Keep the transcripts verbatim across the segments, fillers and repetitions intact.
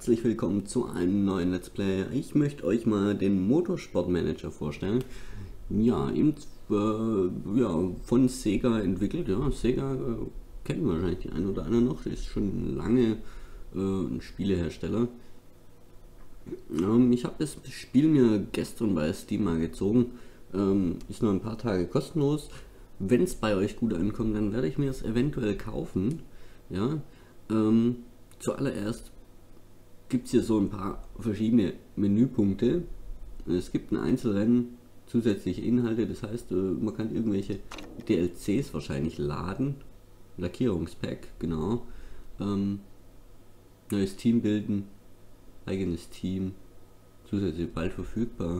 herzlich willkommen zu einem neuen Let's Play. Ich möchte euch mal den Motorsportmanager vorstellen. Ja, eben, äh, ja, von Sega entwickelt. Ja, Sega äh, kennen wahrscheinlich die einen oder anderen noch. Ist schon lange äh, ein Spielehersteller. Ähm, ich habe das Spiel mir gestern bei Steam mal gezogen. Ähm, ist nur ein paar Tage kostenlos. Wenn es bei euch gut ankommt, dann werde ich mir es eventuell kaufen. Ja, ähm, zuallererst gibt es hier so ein paar verschiedene Menüpunkte. Es gibt ein Einzelrennen, zusätzliche Inhalte, das heißt, man kann irgendwelche D L Cs wahrscheinlich laden. Lackierungspack, genau. Ähm, neues Team bilden, eigenes Team, zusätzlich bald verfügbar.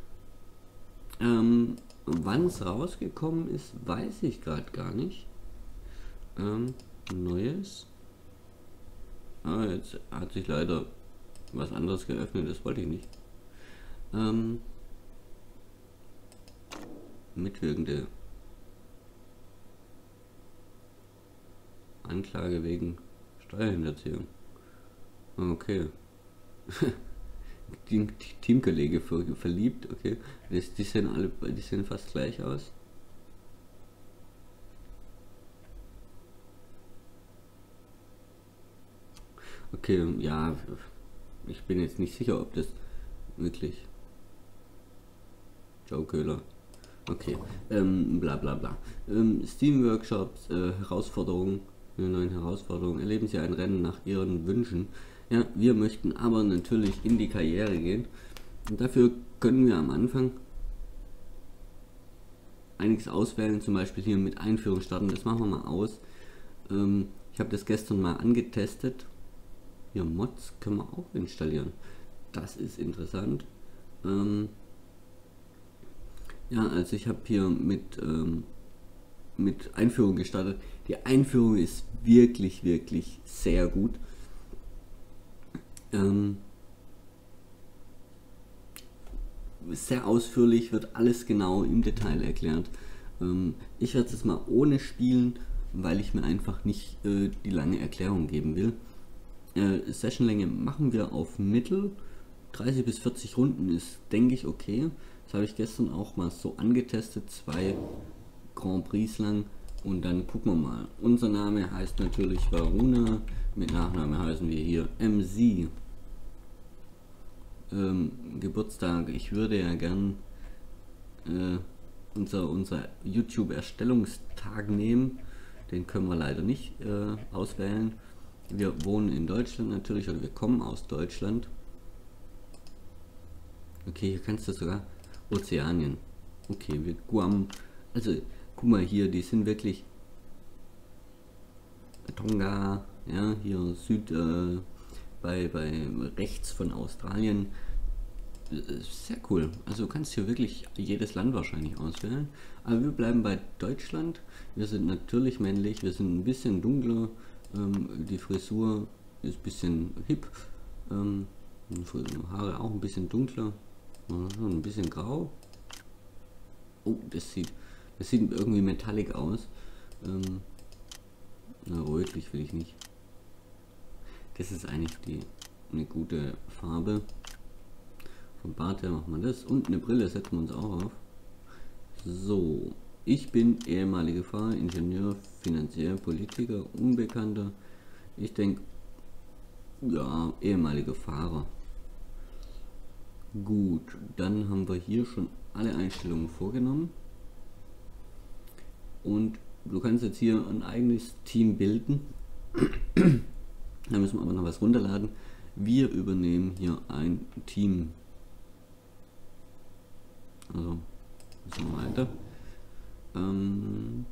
Ähm, wann es rausgekommen ist, weiß ich gerade gar nicht. Ähm, Neues. Ah, jetzt hat sich leider was anderes geöffnet, das wollte ich nicht. Ähm, Mitwirkende. Anklage wegen Steuerhinterziehung. Okay. die, die Teamkollege ver, verliebt, okay. Das, die sehen alle, die sehen fast gleich aus. Okay, ja, ich bin jetzt nicht sicher, ob das wirklich Joe Köhler. Okay, ähm, bla bla bla. Ähm, Steam-Workshops, äh, Herausforderungen, eine neue Herausforderung. Erleben Sie ein Rennen nach Ihren Wünschen. Ja, wir möchten aber natürlich in die Karriere gehen. Und dafür können wir am Anfang einiges auswählen, zum Beispiel hier mit Einführung starten. Das machen wir mal aus. Ähm, ich habe das gestern mal angetestet. Hier, Mods können wir auch installieren. Das ist interessant. Ähm, ja, also ich habe hier mit, ähm, mit Einführung gestartet. Die Einführung ist wirklich, wirklich sehr gut. Ähm, sehr ausführlich, wird alles genau im Detail erklärt. Ähm, ich werde es mal ohne spielen, weil ich mir einfach nicht äh, die lange Erklärung geben will. Äh, Sessionlänge machen wir auf Mittel. dreißig bis vierzig Runden ist, denke ich, okay. Das habe ich gestern auch mal so angetestet, zwei Grand Prix lang. Und dann gucken wir mal. Unser Name heißt natürlich Varuna, mit Nachname heißen wir hier M Z. Ähm, Geburtstag, ich würde ja gern äh, unser, unser YouTube-Erstellungstag nehmen. Den können wir leider nicht äh, auswählen. Wir wohnen in Deutschland natürlich, oder wir kommen aus Deutschland. Okay, hier kannst du sogar Ozeanien. Okay, wir Guam. Also, guck mal hier, die sind wirklich Tonga, ja, hier Süd, äh, bei, bei rechts von Australien. Sehr cool. Also du kannst hier wirklich jedes Land wahrscheinlich auswählen. Aber wir bleiben bei Deutschland. Wir sind natürlich männlich, wir sind ein bisschen dunkler. Ähm, die Frisur ist ein bisschen hip. Ähm, Haare auch ein bisschen dunkler. Ein bisschen grau. Oh, das sieht, das sieht irgendwie metallic aus. Ähm, na, rötlich will ich nicht. Das ist eigentlich die eine gute Farbe. Vom Bart her machen wir das. Und eine Brille setzen wir uns auch auf. So, ich bin ehemaliger Fahrer, Ingenieur, Finanzier, Politiker, Unbekannter. Ich denke, ja, ehemaliger Fahrer. Gut, dann haben wir hier schon alle Einstellungen vorgenommen. Und du kannst jetzt hier ein eigenes Team bilden. Da müssen wir aber noch was runterladen. Wir übernehmen hier ein Team. Also, müssen wir weiter. Ähm,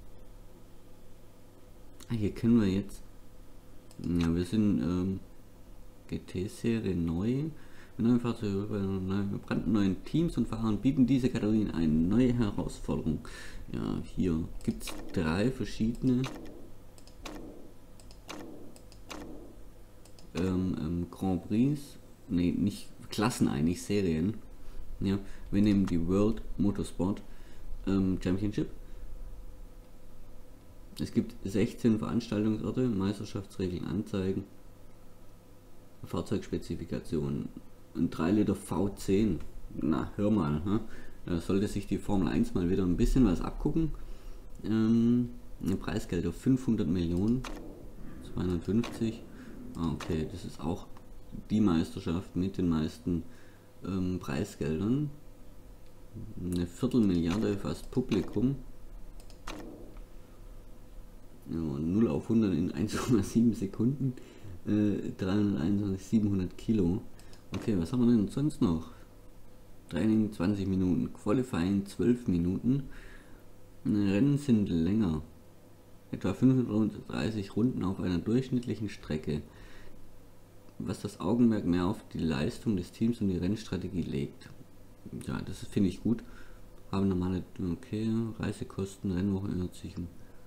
ah, hier können wir jetzt. Ja, wir sind ähm, G T-Serie neu. Neue Fahrzeuge, wir brandneuen Teams und Fahrern bieten diese Kategorien eine neue Herausforderung. Ja, hier gibt es drei verschiedene ähm, ähm, Grand Prix, ne, nicht Klassen eigentlich, Serien. Ja, wir nehmen die World Motorsport ähm, Championship. Es gibt sechzehn Veranstaltungsorte, Meisterschaftsregeln anzeigen. Fahrzeugspezifikation. Ein drei Liter V zehn. Na, hör mal. Ne? Da sollte sich die Formel eins mal wieder ein bisschen was abgucken. Ähm, ein Preisgeld auf fünfhundert Millionen. zweihundertfünfzig. Okay, das ist auch die Meisterschaft mit den meisten ähm, Preisgeldern. Eine Viertelmilliarde fast Publikum. Ja, null auf hundert in eins Komma sieben Sekunden. Äh, dreihunderteinundzwanzig, siebenhundert Kilo. Okay, was haben wir denn sonst noch? Training zwanzig Minuten, Qualifying zwölf Minuten. Rennen sind länger. Etwa fünfhundertdreißig Runden auf einer durchschnittlichen Strecke. Was das Augenmerk mehr auf die Leistung des Teams und die Rennstrategie legt. Ja, das finde ich gut. Haben normale, okay, Reisekosten, Rennwoche ändert sich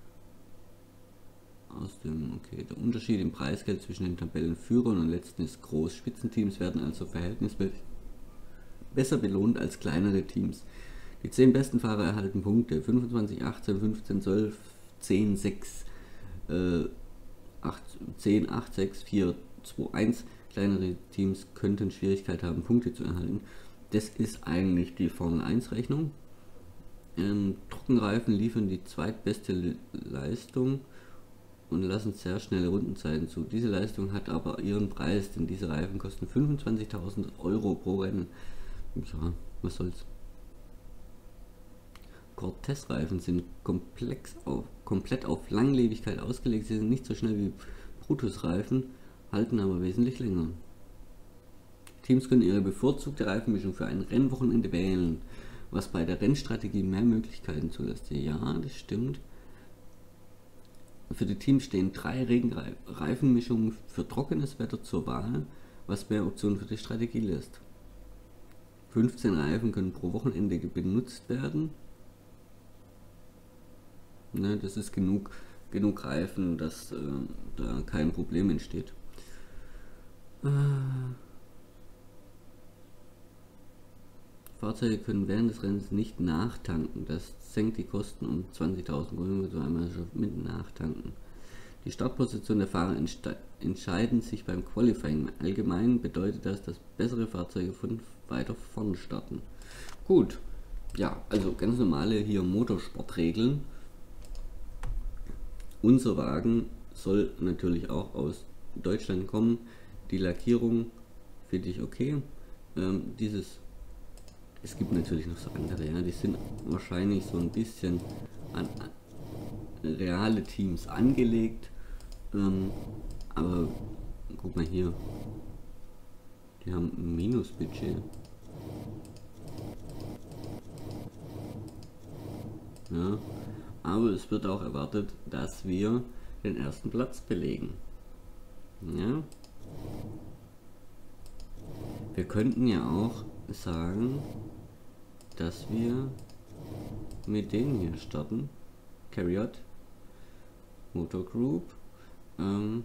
aus dem, okay, der Unterschied im Preisgeld zwischen den Tabellenführern und letzten ist groß. Spitzenteams werden also verhältnismäßig besser belohnt als kleinere Teams. Die zehn besten Fahrer erhalten Punkte. fünfundzwanzig, achtzehn, fünfzehn, zwölf, zehn, sechs, äh, acht, zehn, acht, sechs, vier, zwei, eins. Kleinere Teams könnten Schwierigkeit haben, Punkte zu erhalten. Das ist eigentlich die Formel eins Rechnung. Ähm, Trockenreifen liefern die zweitbeste Le Leistung und lassen sehr schnelle Rundenzeiten zu. Diese Leistung hat aber ihren Preis, denn diese Reifen kosten fünfundzwanzigtausend Euro pro Rennen. Ja, was soll's. Cortez-Reifen sind komplex auf, komplett auf Langlebigkeit ausgelegt. Sie sind nicht so schnell wie Brutus-Reifen, halten aber wesentlich länger. Teams können ihre bevorzugte Reifenmischung für ein Rennwochenende wählen, was bei der Rennstrategie mehr Möglichkeiten zulässt. Ja, das stimmt. Für die Teams stehen drei Regenreifenmischungen für trockenes Wetter zur Wahl, was mehr Optionen für die Strategie lässt. fünfzehn Reifen können pro Wochenende benutzt werden. Ne, das ist genug, genug Reifen, dass äh, da kein Problem entsteht. Äh, Fahrzeuge können während des Rennens nicht nachtanken. Das senkt die Kosten um zwanzigtausend Euro, so einmal schon mit nachtanken. Die Startposition der Fahrer entscheiden sich beim Qualifying. Allgemein bedeutet das, dass bessere Fahrzeuge von weiter vorn starten. Gut, ja, also ganz normale hier Motorsportregeln. Unser Wagen soll natürlich auch aus Deutschland kommen. Die Lackierung finde ich okay. Ähm, dieses Es gibt natürlich noch so andere, ja, die sind wahrscheinlich so ein bisschen an, an reale Teams angelegt, ähm, aber guck mal hier, die haben ein Minusbudget. Ja, aber es wird auch erwartet, dass wir den ersten Platz belegen. Ja. Wir könnten ja auch sagen, dass wir mit denen hier starten. Carriot, Motor Group. Ähm,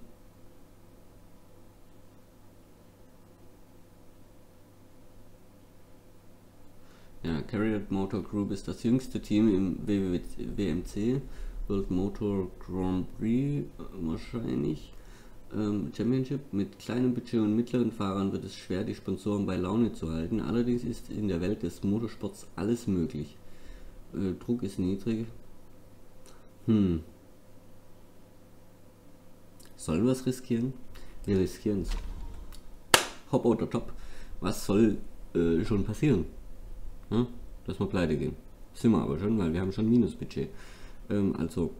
ja, Carriot Motor Group ist das jüngste Team im W M C, World Motor Grand Prix wahrscheinlich. Championship. Mit kleinem Budget und mittleren Fahrern wird es schwer, die Sponsoren bei Laune zu halten. Allerdings ist in der Welt des Motorsports alles möglich. Äh, Druck ist niedrig. Hm. Sollen wir es riskieren? Wir riskieren es. Hopp oder top. Was soll äh, schon passieren? Ja? Dass wir pleite gehen. Sind wir aber schon, weil wir haben schon Minusbudget. Ähm, also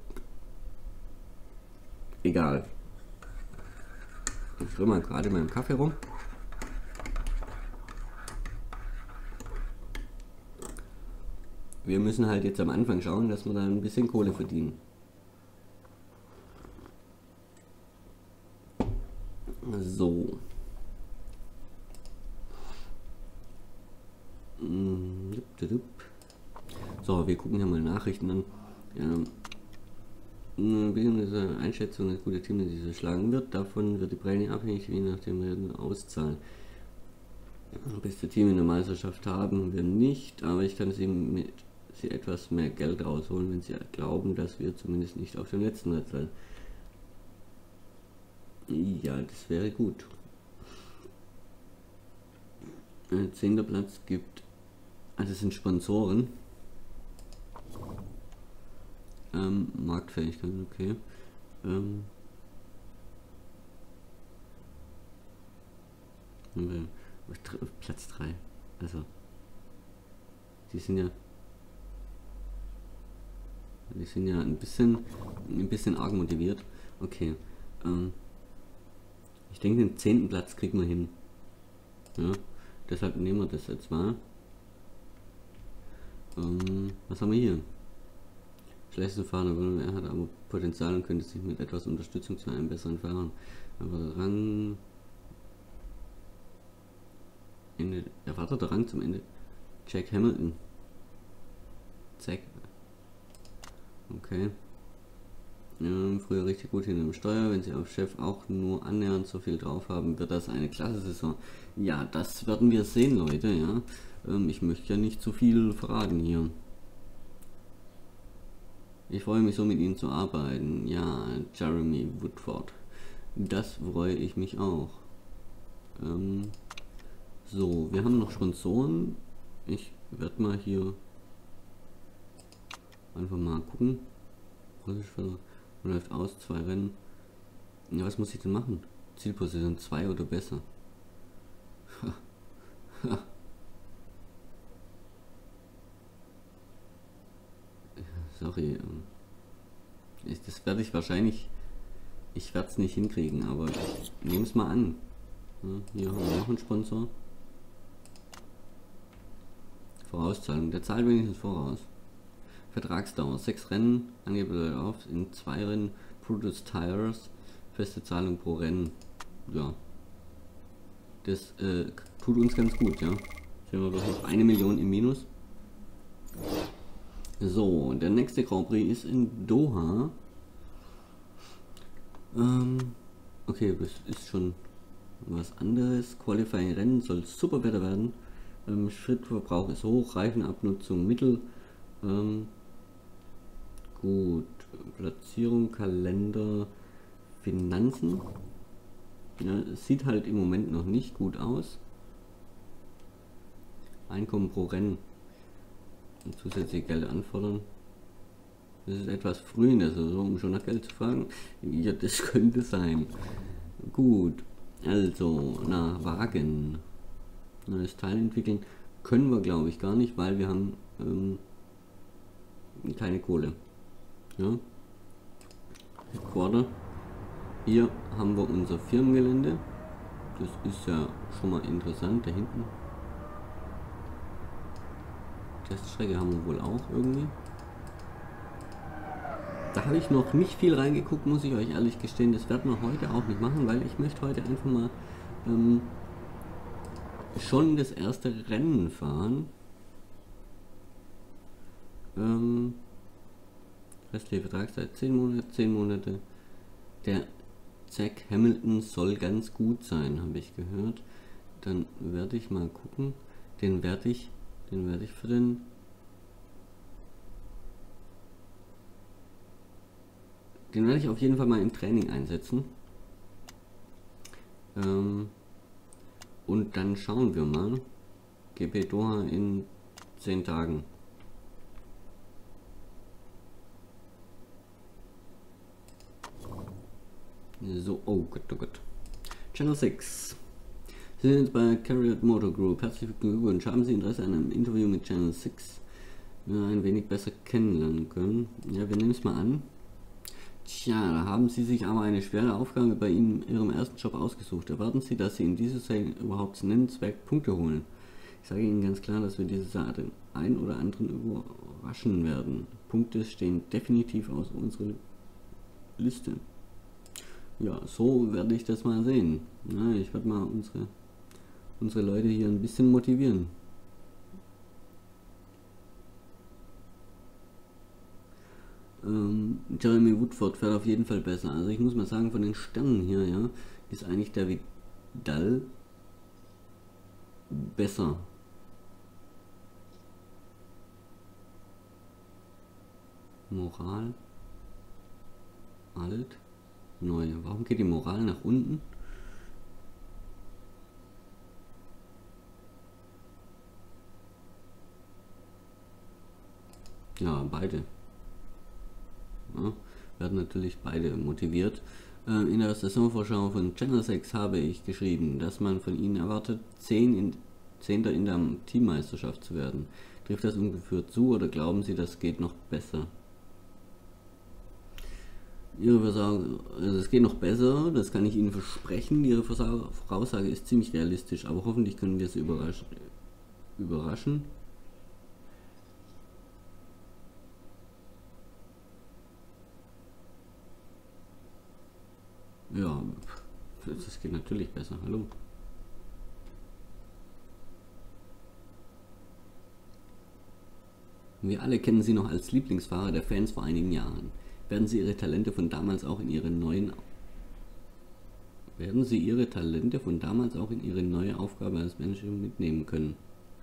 egal. Ich rühre mal gerade in meinem Kaffee rum. Wir müssen halt jetzt am Anfang schauen, dass wir da ein bisschen Kohle verdienen. So. So, wir gucken hier mal Nachrichten an. Ja. Eine Einschätzung, das gute Team, das diese schlagen wird, davon wird die Prämie abhängig, wie nach dem Rennen auszahlen. Das beste Team in der Meisterschaft haben wir nicht, aber ich kann sie, mit, sie etwas mehr Geld rausholen, wenn sie glauben, dass wir zumindest nicht auf dem letzten Platz sein. Ja, das wäre gut. Äh, zehnter Platz gibt, ah, das sind Sponsoren. Ähm, Marktfähigkeit, okay. Ähm, Platz drei. Also, die sind ja, die sind ja ein bisschen, ein bisschen arg motiviert. Okay. Ähm, ich denke, den zehnten Platz kriegen wir hin. Ja, deshalb nehmen wir das jetzt mal. Ähm, was haben wir hier? Schlechteste Fahrer, er hat aber Potenzial und könnte sich mit etwas Unterstützung zu einem besseren Fahrer. Aber Rang. Ende, erwarteter Rang zum Ende. Jack Hamilton. Zack. Okay. Ja, früher richtig gut hinter dem Steuer. Wenn sie auf Chef auch nur annähernd so viel drauf haben, wird das eine klasse Saison. Ja, das werden wir sehen, Leute. Ja, ähm, ich möchte ja nicht zu viel verraten hier. Ich freue mich so, mit Ihnen zu arbeiten. Ja, Jeremy Woodford. Das freue ich mich auch. Ähm, so, wir haben noch Sponsoren. Ich werde mal hier einfach mal gucken. Läuft aus, zwei Rennen. Ja, was muss ich denn machen? Zielposition zwei oder besser. Sorry. Das werde ich wahrscheinlich. Ich werde es nicht hinkriegen, aber ich nehme es mal an. Ja, hier haben wir noch einen Sponsor. Vorauszahlung. Der zahlt wenigstens voraus. Vertragsdauer. Sechs Rennen, angeblich auf in zwei Rennen. Produce Tires. Feste Zahlung pro Rennen. Ja. Das äh, tut uns ganz gut, ja. Sind wir doch noch eine Million im Minus. So, der nächste Grand Prix ist in Doha. Ähm, okay, das ist schon was anderes. Qualifying Rennen soll super Wetter werden. Ähm, Schrittverbrauch ist hoch, Reifenabnutzung mittel. Ähm, gut, Platzierung, Kalender, Finanzen. Ja, es sieht halt im Moment noch nicht gut aus. Einkommen pro Rennen. Und zusätzliche Geld anfordern. Das ist etwas früh in der Saison, um schon nach Geld zu fragen. Ja, das könnte sein. Gut, also, na, Wagen. Neues Teil entwickeln können wir, glaube ich, gar nicht, weil wir haben ähm, keine Kohle. Ja. Quarter. Hier haben wir unser Firmengelände. Das ist ja schon mal interessant, da hinten. Teststrecke haben wir wohl auch irgendwie. Da habe ich noch nicht viel reingeguckt, muss ich euch ehrlich gestehen. Das werden wir heute auch nicht machen, weil ich möchte heute einfach mal ähm, schon das erste Rennen fahren. Ähm, restliche Vertragszeit zehn Monate, zehn Monate. Der Zack Hamilton soll ganz gut sein, habe ich gehört. Dann werde ich mal gucken. Den werde ich, den werde ich für den Den werde ich auf jeden Fall mal im Training einsetzen. Ähm, und dann schauen wir mal. G P Doha in zehn Tagen. So, oh Gott, oh Gott. Channel sechs. Sie sind jetzt bei Carriot Motor Group. Herzlichen Glückwunsch. Haben Sie Interesse an einem Interview mit Channel sechs? Ja, ein wenig besser kennenlernen können. Ja, wir nehmen es mal an. Tja, da haben Sie sich aber eine schwere Aufgabe bei Ihnen, Ihrem ersten Job ausgesucht. Erwarten Sie, dass Sie in dieser Serie überhaupt nennenswert Punkte holen? Ich sage Ihnen ganz klar, dass wir diese Sache den einen oder anderen überraschen werden. Punkte stehen definitiv aus unserer Liste. Ja, so werde ich das mal sehen. Ja, ich werde mal unsere, unsere Leute hier ein bisschen motivieren. Ähm, Jeremy Woodford fährt auf jeden Fall besser. Also ich muss mal sagen, von den Sternen hier, ja, ist eigentlich der Vidal besser. Moral. Alt. Neu. Warum geht die Moral nach unten? Ja, beide. Ja, werden natürlich beide motiviert. Äh, in der Saisonvorschau von Channel sechs habe ich geschrieben, dass man von ihnen erwartet, zehn in, Zehnter in der Teammeisterschaft zu werden. Trifft das ungefähr zu oder glauben Sie, das geht noch besser? Ihre Versage, also es geht noch besser, das kann ich Ihnen versprechen. Ihre Voraussage ist ziemlich realistisch, aber hoffentlich können wir Sie überraschen. überraschen. Ja, das geht natürlich besser. Hallo. Wir alle kennen Sie noch als Lieblingsfahrer der Fans vor einigen Jahren. Werden Sie Ihre Talente von damals auch in Ihre neuen werden Sie Ihre Talente von damals auch in Ihre neue Aufgabe als Manager mitnehmen können?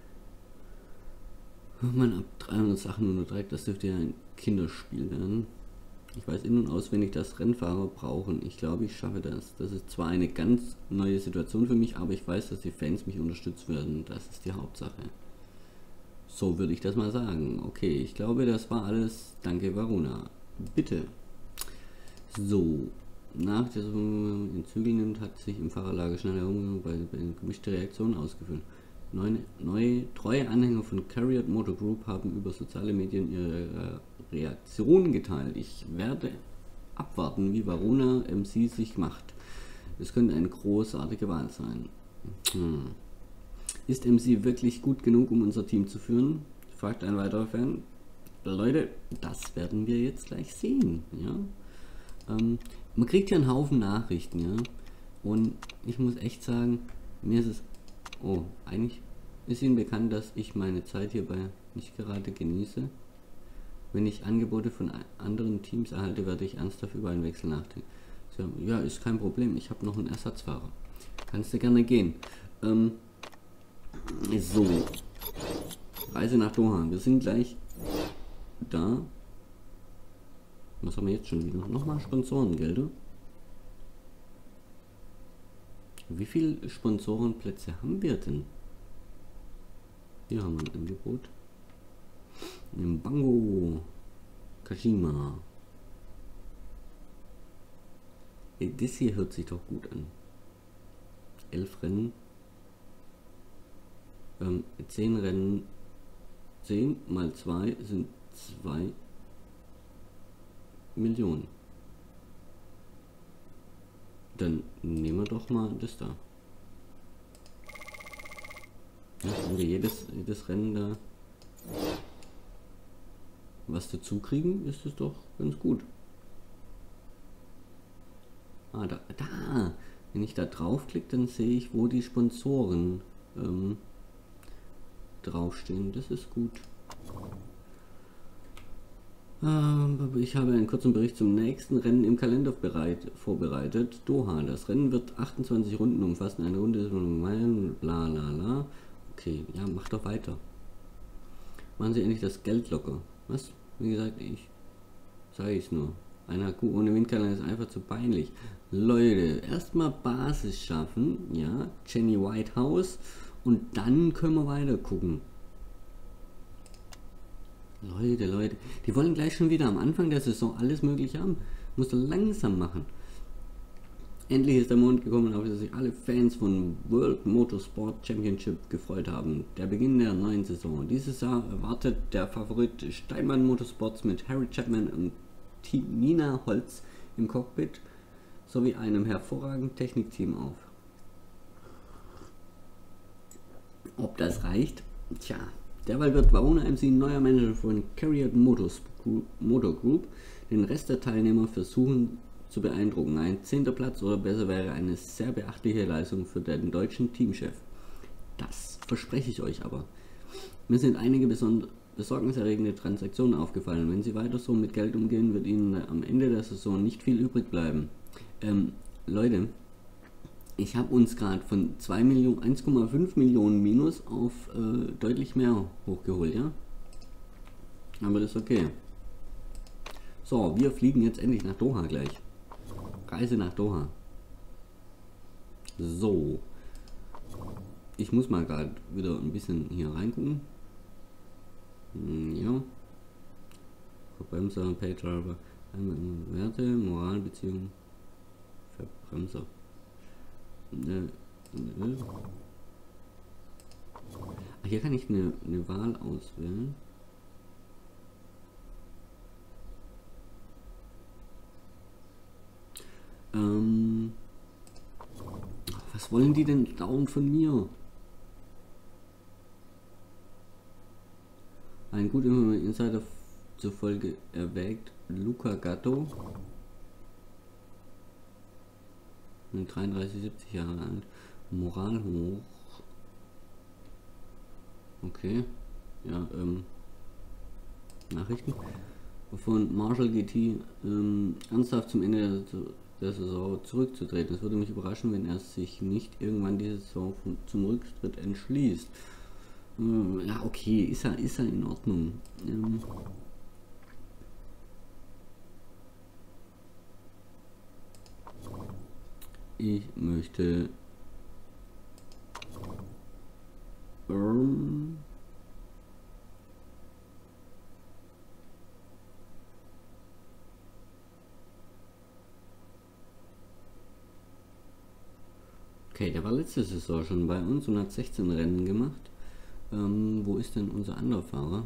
Man, ab dreihundert Sachen unterträgt, das dürfte ja ein Kinderspiel werden. Ich weiß in- und auswendig, dass Rennfahrer brauchen. Ich glaube, ich schaffe das. Das ist zwar eine ganz neue Situation für mich, aber ich weiß, dass die Fans mich unterstützen werden. Das ist die Hauptsache. So würde ich das mal sagen. Okay, ich glaube, das war alles. Danke, Varuna. Bitte. So. Nach der den Zügel nimmt, hat sich im Fahrerlager schnell herum bei, bei gemischte Reaktionen ausgeführt. Neue, neue, treue Anhänger von Carriot Motor Group haben über soziale Medien ihre Reaktionen geteilt. Ich werde abwarten, wie Varuna M C sich macht. Es könnte eine großartige Wahl sein. Hm. Ist M C wirklich gut genug, um unser Team zu führen? Fragt ein weiterer Fan. Leute, das werden wir jetzt gleich sehen. Ja? Ähm, man kriegt ja einen Haufen Nachrichten, ja. Und ich muss echt sagen, mir ist es. Oh, eigentlich ist Ihnen bekannt, dass ich meine Zeit hierbei nicht gerade genieße. Wenn ich Angebote von anderen Teams erhalte, werde ich ernsthaft über einen Wechsel nachdenken. Ja, ist kein Problem. Ich habe noch einen Ersatzfahrer. Kannst du gerne gehen. Ähm, so. Reise nach Doha. Wir sind gleich da. Was haben wir jetzt schon wieder? Nochmal Sponsorengelder. Wie viele Sponsorenplätze haben wir denn? Hier haben wir ein Angebot. Bango Kashima. Hey, das hier hört sich doch gut an. Elf Rennen. Ähm, zehn Rennen. Zehn mal zwei sind zwei Millionen. Dann nehmen wir doch mal das da. Ja, wenn wir jedes, jedes Rennen da was dazu kriegen, ist es doch ganz gut. Ah, da, da. Wenn ich da draufklicke, dann sehe ich, wo die Sponsoren ähm, draufstehen. Das ist gut. Ich habe einen kurzen Bericht zum nächsten Rennen im Kalender bereit, vorbereitet. Doha. Das Rennen wird achtundzwanzig Runden umfassen. Eine Runde ist Meilen, bla bla bla. Okay, ja, mach doch weiter. Machen Sie endlich das Geld locker. Was? Wie gesagt, ich sage ich nur. Ein Akku ohne Windkanal ist einfach zu peinlich. Leute, erstmal Basis schaffen, ja, Jenny Whitehouse, und dann können wir weiter gucken. Leute, Leute, die wollen gleich schon wieder am Anfang der Saison alles Mögliche haben. Muss doch langsam machen. Endlich ist der Moment gekommen, auf den sich alle Fans von World Motorsport Championship gefreut haben. Der Beginn der neuen Saison. Dieses Jahr erwartet der Favorit Steinmann Motorsports mit Harry Chapman und Nina Holz im Cockpit sowie einem hervorragenden Technikteam auf. Ob das reicht? Tja, derweil wird Varuna M C neuer Manager von Carriot Motor Group. Den Rest der Teilnehmer versuchen zu beeindrucken. Ein zehnter Platz oder besser wäre eine sehr beachtliche Leistung für den deutschen Teamchef. Das verspreche ich euch aber. Mir sind einige besorgniserregende Transaktionen aufgefallen. Wenn Sie weiter so mit Geld umgehen, wird Ihnen am Ende der Saison nicht viel übrig bleiben. Ähm, Leute, ich habe uns gerade von zwei Millionen, eins Komma fünf Millionen Minus auf äh, deutlich mehr hochgeholt, ja? Aber das ist okay. So, wir fliegen jetzt endlich nach Doha gleich. Reise nach Doha. So. Ich muss mal gerade wieder ein bisschen hier reingucken. Ja. Verbremser, Paydriver, Werte, Moralbeziehung, Verbremser. Ne, ne. Ah, hier kann ich eine, eine Wahl auswählen. Ähm, was wollen die denn dauernd von mir? Ein gut informierter Insider zufolge erwägt Luca Gatto, dreiunddreißig, siebzig Jahre alt, Moral hoch. Okay, ja, ähm, Nachrichten von Marshall G T, ähm, ernsthaft zum Ende der, der Saison zurückzutreten. Es würde mich überraschen, wenn er sich nicht irgendwann diese Saison von, zum Rücktritt entschließt. Ähm, ja, okay, ist er, ist er in Ordnung. Ähm, ich möchte ähm, okay, der war letzte Saison schon bei uns und hat sechzehn Rennen gemacht. Ähm, wo ist denn unser anderer Fahrer?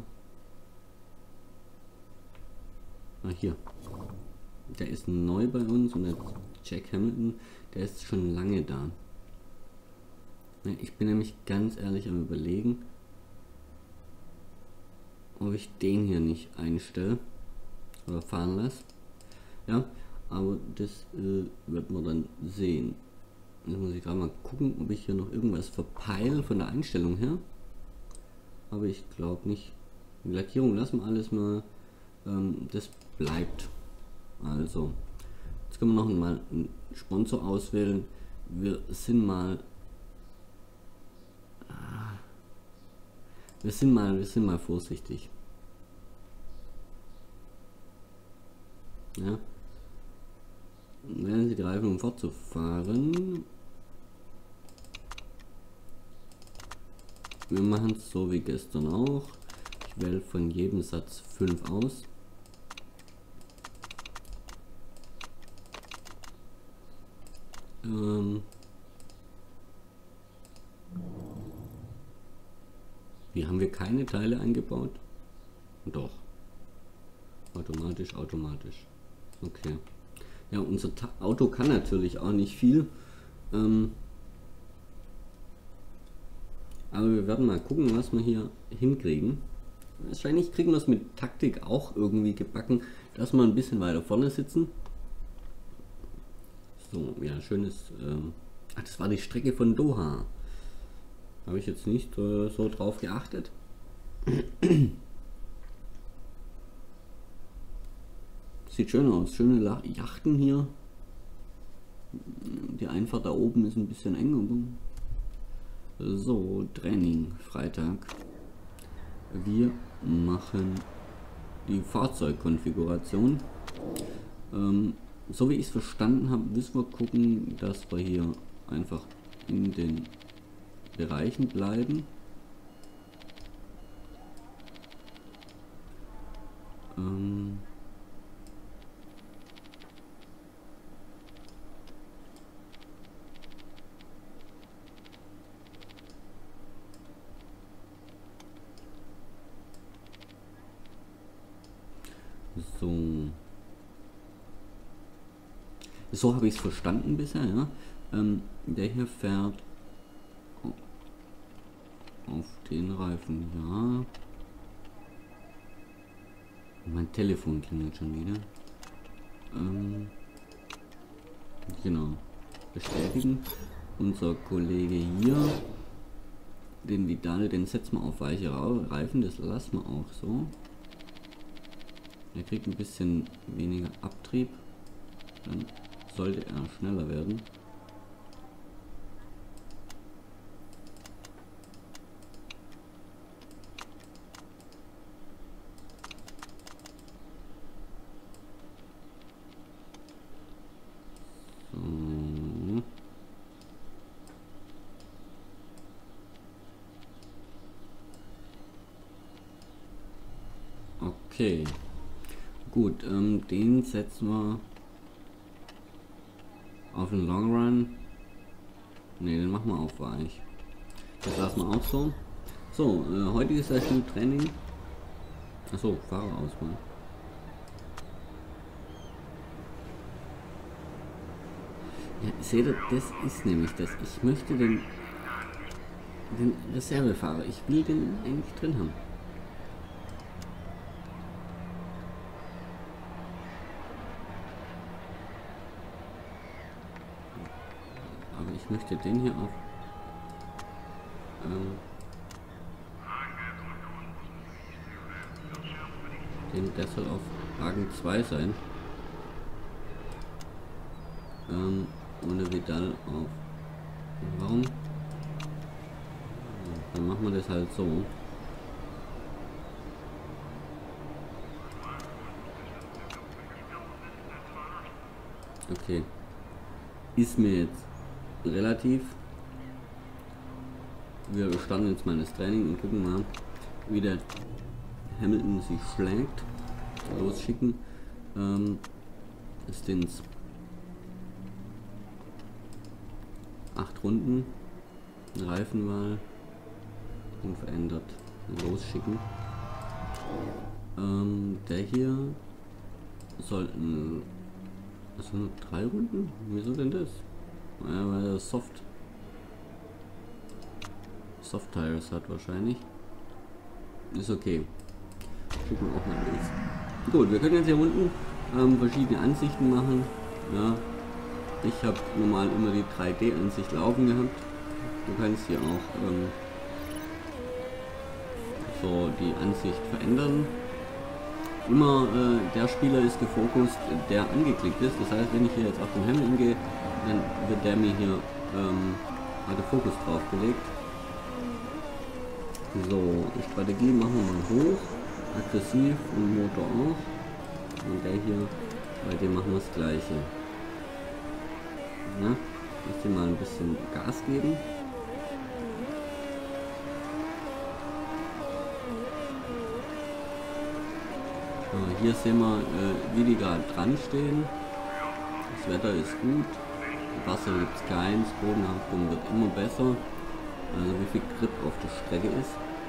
Ah, hier. Der ist neu bei uns und der Jack Hamilton, der ist schon lange da. Ich bin nämlich ganz ehrlich am Überlegen, ob ich den hier nicht einstelle oder fahren lasse. Ja, aber das äh, wird man dann sehen. Jetzt muss ich gerade mal gucken, ob ich hier noch irgendwas verpeile von der Einstellung her. Aber ich glaube nicht. Die Lackierung lassen wir alles mal. Ähm, das bleibt. Also, jetzt können wir noch mal einen Sponsor auswählen. Wir sind mal. Wir sind mal, wir sind mal vorsichtig. Ja. Wählen Sie die Reifen, um fortzufahren. Wir machen es so wie gestern auch. Ich wähle von jedem Satz fünf aus. Ähm Hier haben wir keine Teile eingebaut. Doch. Automatisch, automatisch. Okay. Ja, unser Ta Auto kann natürlich auch nicht viel. Ähm Aber wir werden mal gucken, was wir hier hinkriegen. Wahrscheinlich kriegen wir es mit Taktik auch irgendwie gebacken, dass wir ein bisschen weiter vorne sitzen. So, ja, schönes. Ähm Ach, das war die Strecke von Doha. Habe ich jetzt nicht äh, so drauf geachtet. Sieht schön aus. Schöne La Yachten hier. Die Einfahrt da oben ist ein bisschen eng. So, Training, Freitag. Wir machen die Fahrzeugkonfiguration. Ähm, so wie ich es verstanden habe, müssen wir gucken, dass wir hier einfach in den Bereichen bleiben. Ähm So. So habe ich es verstanden bisher, ja. Ähm, der hier fährt auf den Reifen, ja. Mein Telefon klingelt schon wieder. Ähm, genau. Bestätigen. Unser Kollege hier, den Vidal, den setzen wir auf weiche Reifen, das lassen wir auch so. Er kriegt ein bisschen weniger Abtrieb, dann sollte er schneller werden. So. Okay. Gut, ähm, den setzen wir auf den Long Run. Ne, den machen wir auf weich. Das lassen wir auch so. So, äh, heutiges Session Training. Achso, Fahrerauswahl. Ja, seht ihr, das ist nämlich das. Ich möchte den, den Reservefahrer, ich will den eigentlich drin haben. Aber ich möchte den hier auch. Ähm, den, der soll auf Wagen zwei sein. Ähm, ohne Vidal auf. Warum? Dann machen wir das halt so. Okay. Ist mir jetzt relativ. Wir starten jetzt mal das Training und gucken mal, wie der Hamilton sich schlägt. Losschicken. Ähm, Stints. Acht Runden. Reifenwahl. Unverändert. Losschicken. Ähm, der hier sollten. Also nur drei Runden? Wieso denn das? Ja, weil er Soft. Soft Tires hat wahrscheinlich. Ist okay. Gucken auch mal das. Gut, wir können jetzt hier unten ähm, verschiedene Ansichten machen. Ja, ich habe normal immer die drei D Ansicht laufen gehabt. Du kannst hier auch ähm, so die Ansicht verändern. Immer äh, der Spieler ist gefokust, der angeklickt ist. Das heißt, wenn ich hier jetzt auf den Hamilton gehe, dann wird der mir hier ähm, halt den Fokus drauf gelegt. So, die Strategie machen wir mal hoch, aggressiv und Motor auch. Und der hier, bei dem machen wir das gleiche. Ja, ich dir mal ein bisschen Gas geben. So, hier sehen wir, äh, wie die gerade dran stehen. Das Wetter ist gut, Wasser gibt es keins, Bodenhaftung wird immer besser. Also wie viel Grip auf der Strecke ist.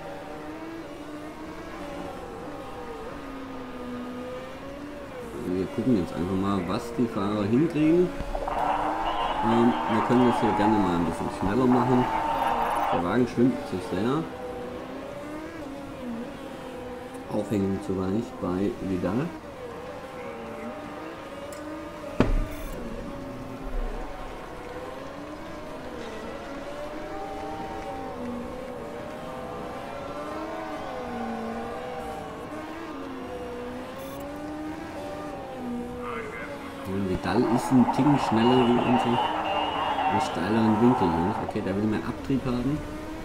Wir gucken jetzt einfach mal, was die Fahrer hinkriegen. Ähm, wir können das hier gerne mal ein bisschen schneller machen. Der Wagen schwimmt zu sehr. Aufhängung zu weich bei Vidal. Vidal ist ein Ticken schneller wie unser einen steileren Winkel. Okay, der will mehr Abtrieb haben.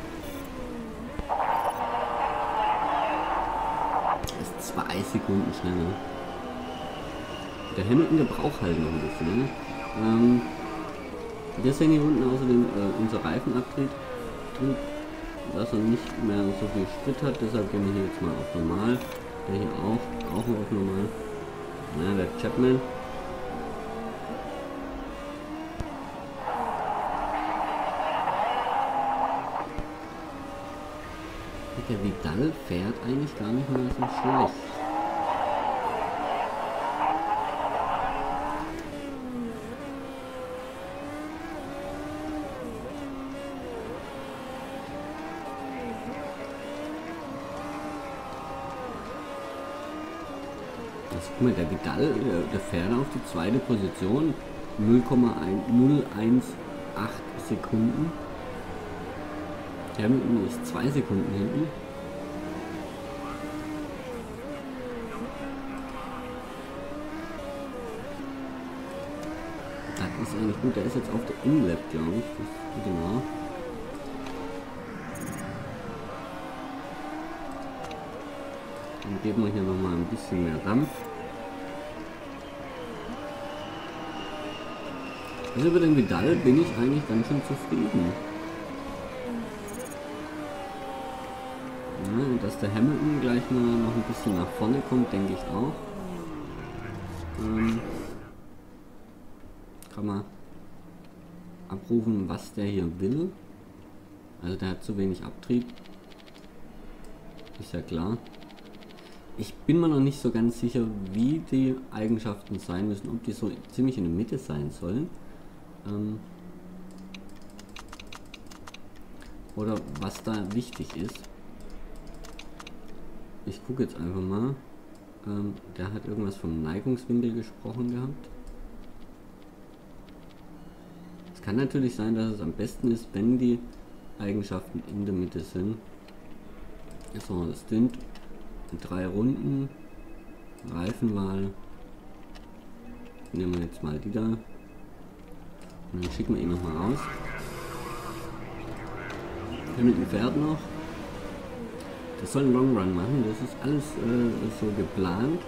Ist zwei Sekunden schneller. Der Hamilton, der braucht halt noch ein bisschen. Ne? Ähm, wir sehen hier unten außerdem äh, unser Reifenabtrieb, dass er nicht mehr so viel Sprit hat. Deshalb gehen wir hier jetzt mal auf normal. Der hier auch, auch noch auf normal. Ja, der Chapman. Der Vidal fährt eigentlich gar nicht mal so schlecht. Also, guck mal, der Vidal, der, der fährt auf die zweite Position. null Komma null eins acht Sekunden. Hamilton ist zwei Sekunden hinten. Das ist eigentlich gut. Der ist jetzt auf der Inlap, glaube ich. Das, genau. Dann geben wir hier noch mal ein bisschen mehr Dampf. Also über den Vidal bin ich eigentlich ganz schön zufrieden. Ja, dass der Hamilton gleich mal noch ein bisschen nach vorne kommt, denke ich auch. Ähm, kann man abrufen, was der hier will. Also der hat zu wenig Abtrieb. Ist ja klar. Ich bin mir noch nicht so ganz sicher, wie die Eigenschaften sein müssen, ob die so ziemlich in der Mitte sein sollen. Ähm, oder was da wichtig ist. Ich gucke jetzt einfach mal. Ähm, der hat irgendwas vom Neigungswinkel gesprochen gehabt. Es kann natürlich sein, dass es am besten ist, wenn die Eigenschaften in der Mitte sind. So, Stint in drei Runden. Reifenwahl. Nehmen wir jetzt mal die da. Und dann schicken wir ihn nochmal raus. Hamilton fährt noch. Das soll einen Long Run machen. Das ist alles äh, so geplant.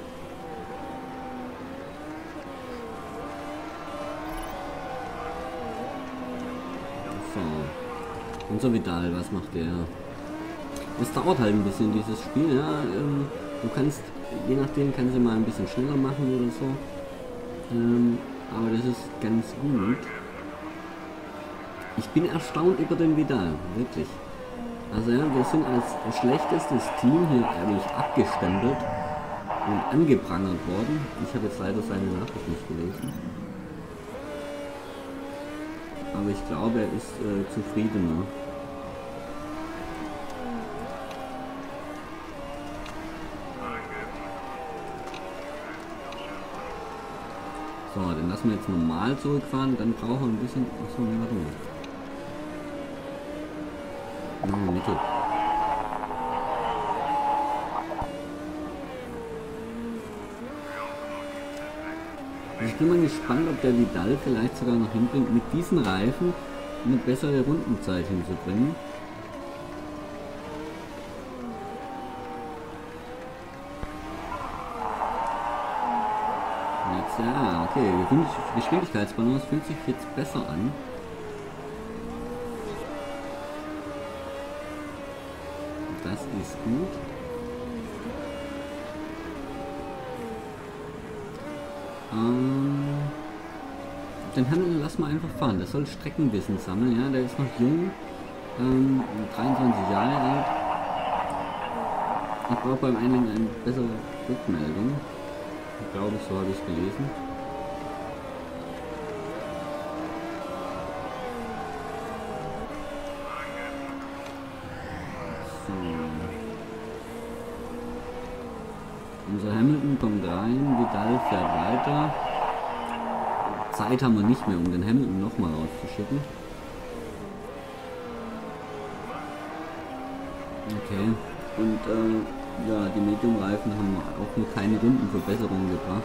So. Unser Vidal, was macht der? Es dauert halt ein bisschen, dieses Spiel, ja. Ähm, du kannst, je nachdem, kannst du mal ein bisschen schneller machen oder so. Ähm, aber das ist ganz gut. Ich bin erstaunt über den Vidal, wirklich. Also ja, wir sind als schlechtestes Team hier eigentlich abgestempelt und angeprangert worden. Ich habe jetzt leider seine Nachricht nicht gelesen. Aber ich glaube, er ist äh, zufriedener. So, dann lassen wir jetzt normal zurückfahren, dann brauchen wir ein bisschen... Achso, ne, warte mal. No, Mittel. Ich bin mal gespannt, ob der Vidal vielleicht sogar noch hinbringt, mit diesen Reifen eine bessere Rundenzeit hinzubringen. Jetzt, ja, okay, die Geschwindigkeitsbalance fühlt sich jetzt besser an. Das ist gut. Ähm, den Hamilton lassen wir einfach fahren. Der soll Streckenwissen sammeln. Ja, der ist noch jung. Ähm, dreiundzwanzig Jahre alt. Ich brauche beim Einlenken eine bessere Rückmeldung. Glaube ich, so habe ich es gelesen. So. Unser Hamilton kommt rein, Vidal fährt weiter. Zeit haben wir nicht mehr, um den Hamilton nochmal rauszuschicken. Okay. Und äh, ja, die Medium-Reifen haben auch nur keine Rundenverbesserungen gebracht.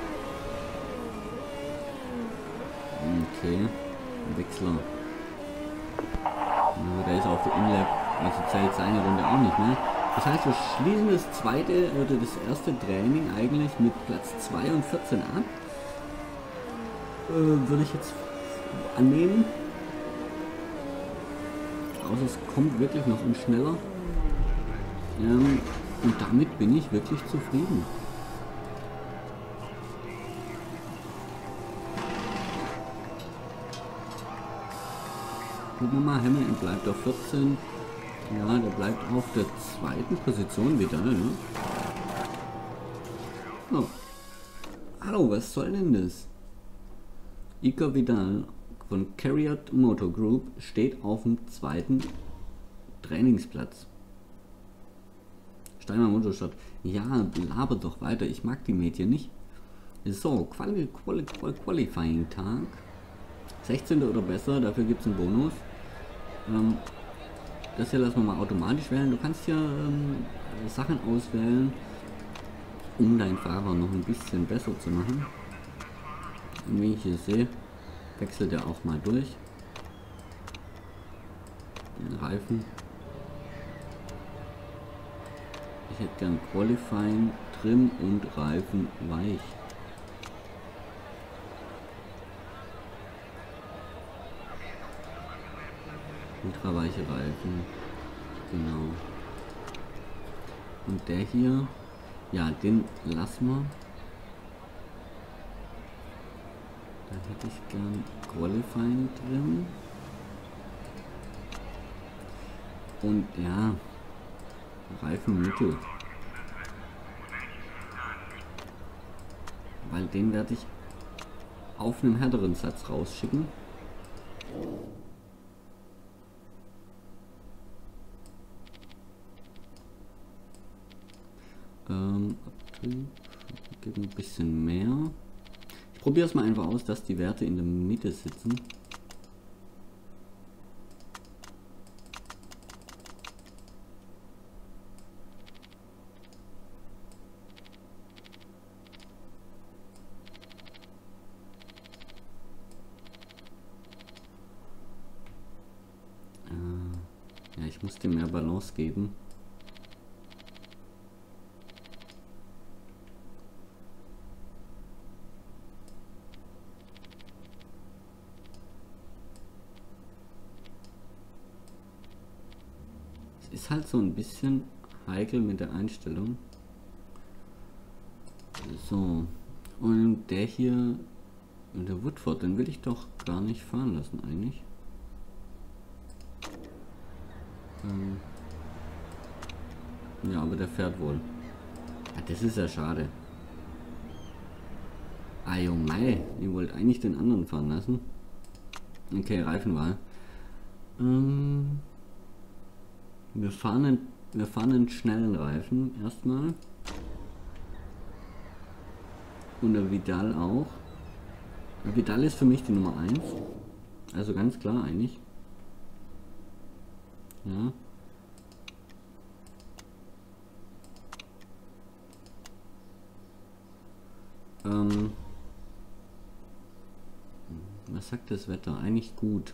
Okay. Wechsler. Ja, der ist auf der Inlap, also zählt seine Runde auch nicht mehr. Das heißt, wir schließen das zweite oder das erste Training eigentlich mit Platz zwei und vierzehn ab. Äh, würde ich jetzt annehmen. Außer es kommt wirklich noch ein schneller. Ähm, und damit bin ich wirklich zufrieden. Gucken wir mal, Hamilton bleibt auf vierzehn. Ja, der bleibt auf der zweiten Position wieder, ne? Oh. Hallo, was soll denn das? Iker Vidal von Carriot Motor Group steht auf dem zweiten Trainingsplatz. Steimer Motorstadt. Ja, laber doch weiter. Ich mag die Medien nicht. So, Quali Quali Quali Qualifying Tag. sechzehnte oder besser, dafür gibt es einen Bonus. Ähm, das hier lassen wir mal automatisch wählen. Du kannst hier ähm, Sachen auswählen, um deinen Fahrer noch ein bisschen besser zu machen. Und wie ich hier sehe, wechselt er auch mal durch. Den Reifen. Ich hätte gern Qualifying, Trim und Reifen weich. Ultraweiche Reifen. Genau. Und der hier, ja, den lassen wir. Da hätte ich gern Qualifying drin. Und ja, Reifenmittel. Weil den werde ich auf einen härteren Satz rausschicken. Ähm, gibt ein bisschen mehr. Ich probiere es mal einfach aus, dass die Werte in der Mitte sitzen. Äh, ja, ich muss dem mehr Balance geben. Ist halt so ein bisschen heikel mit der Einstellung. So, und der hier, der Woodford, den will ich doch gar nicht fahren lassen eigentlich. Ähm ja, aber der fährt wohl. Ja, das ist ja schade. Ah, jo, mei, ihr wollt eigentlich den anderen fahren lassen. Okay, Reifenwahl. Ähm Wir fahren, einen, wir fahren einen schnellen Reifen erstmal. Und der Vidal auch. Der Vidal ist für mich die Nummer eins. Also ganz klar eigentlich. Ja. Ähm, was sagt das Wetter? Eigentlich gut.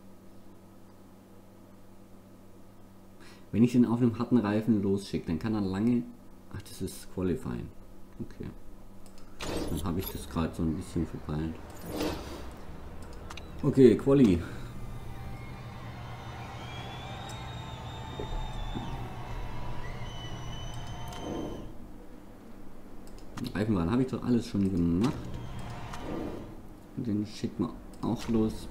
Wenn ich den auf einem harten Reifen losschicke, dann kann er lange... Ach, das ist Qualifying. Okay. Dann habe ich das gerade so ein bisschen verpeilt. Okay, Quali. Reifenwahl habe ich doch alles schon gemacht. Den schicken wir auch los.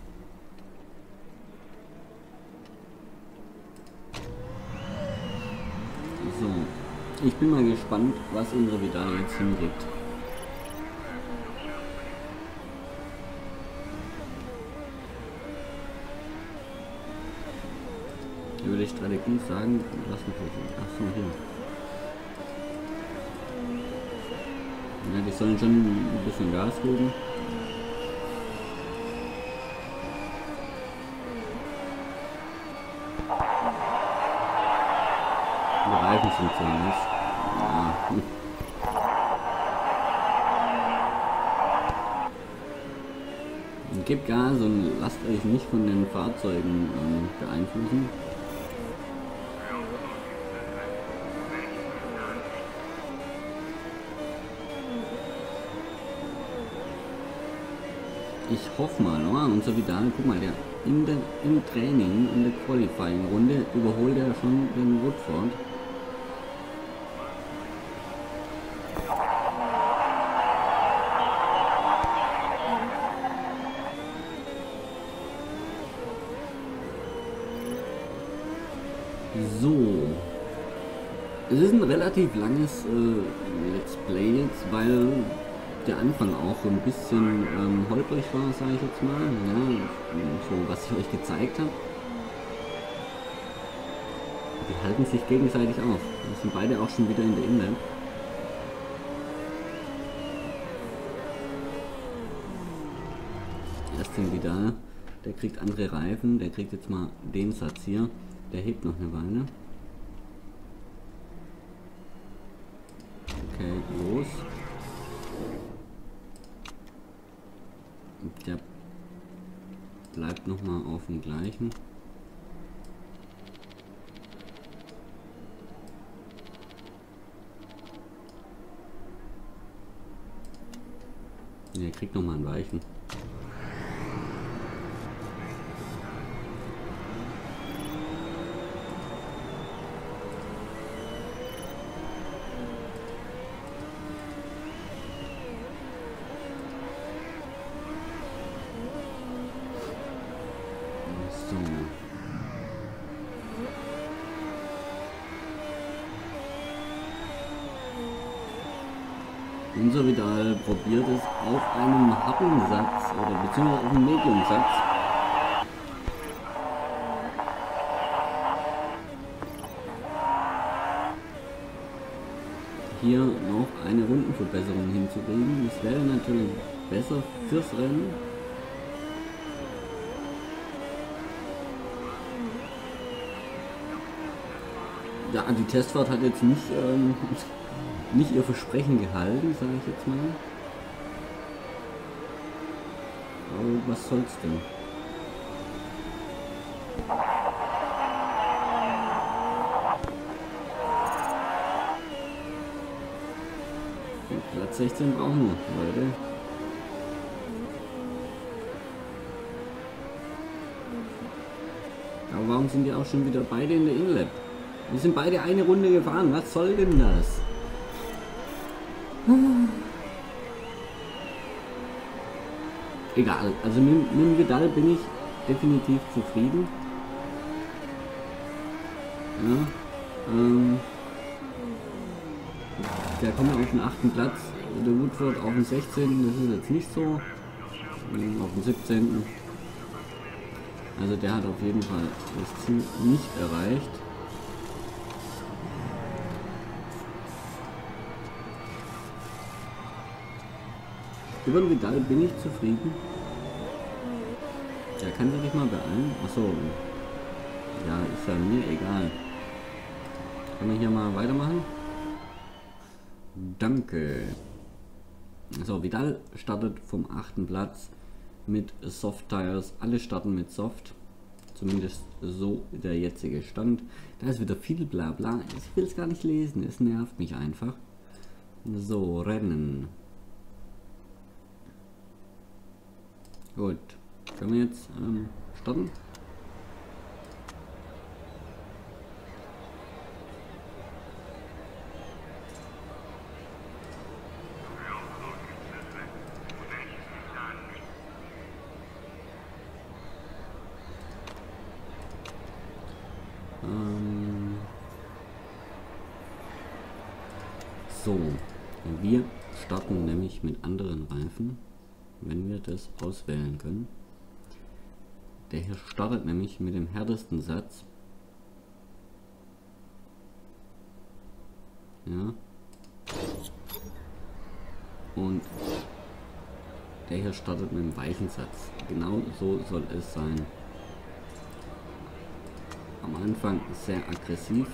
So, ich bin mal gespannt, was unsere Vidal jetzt hinkriegt. Ich würde Strategie sagen, lass mich nicht. Achso, hier. Ja, die sollen schon ein bisschen Gas geben. Die Reifen sind so nicht. Ja. Gebt Gas und lasst euch nicht von den Fahrzeugen ähm, beeinflussen. Ich hoffe mal, oh, unser Vidal, guck mal, der in der, im Training, in der Qualifying-Runde überholt er schon den Woodford. So. Es ist ein relativ langes äh, Let's Play jetzt, weil der Anfang auch so ein bisschen ähm, holprig war, sage ich jetzt mal. Ja, so was ich euch gezeigt habe. Die halten sich gegenseitig auf. Wir sind beide auch schon wieder in der Inlap. Erst den Vidal, der kriegt andere Reifen, der kriegt jetzt mal den Satz hier. Der hebt noch eine Weile. Okay, los. Der bleibt noch mal auf dem gleichen. Der kriegt noch mal einen weichen. Unser Vidal probiert es auf einem harten Satz oder beziehungsweise auf einem Medium-Satz. Hier noch eine Rundenverbesserung hinzukriegen. Das wäre natürlich besser fürs Rennen. Ja, die Testfahrt hat jetzt nicht, ähm, nicht ihr Versprechen gehalten, sage ich jetzt mal. Aber was soll's denn? Platz sechzehn brauchen wir, Leute. Aber warum sind die auch schon wieder beide in der Inlap? Wir sind beide eine Runde gefahren. Was soll denn das? Egal. Also mit, mit dem Vidal bin ich definitiv zufrieden. Ja. Ähm, der kommt auf den achten Platz. Der Woodford auf den sechzehnten. Das ist jetzt nicht so. Auf den siebzehnten. Also der hat auf jeden Fall das Ziel nicht erreicht. Über den Vidal bin ich zufrieden. Ja, kann sich nicht mal beeilen. Achso. Ja, ist ja mir egal. Können wir hier mal weitermachen? Danke. So, Vidal startet vom achten Platz mit Soft Tires. Alle starten mit Soft. Zumindest so der jetzige Stand. Da ist wieder viel Blabla. Ich will es gar nicht lesen. Es nervt mich einfach. So, Rennen. Gut. Können wir jetzt ähm, starten? Ähm so, wir starten nämlich mit anderen Reifen, wenn wir das auswählen können. Der hier startet nämlich mit dem härtesten Satz. Ja. Und der hier startet mit dem weichen Satz. Genau so soll es sein. Am Anfang sehr aggressiv.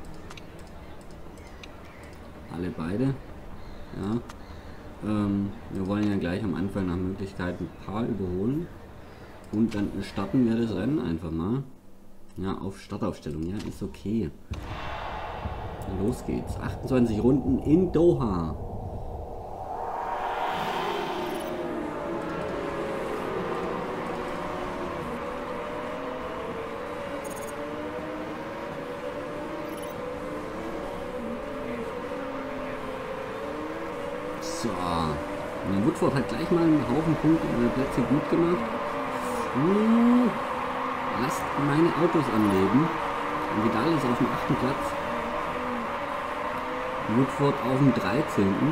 Alle beide. Ja. Ähm, wir wollen ja gleich am Anfang nach Möglichkeit ein paar überholen. Und dann starten wir das Rennen einfach mal. Ja, auf Startaufstellung. Ja, ist okay. Los geht's. achtundzwanzig Runden in Doha. So. Und Woodford hat gleich mal einen Haufen Punkte und Plätze gut gemacht. Uh, lasst meine Autos anleben. Und Vidal ist auf dem achten Platz. Woodford auf dem dreizehnten.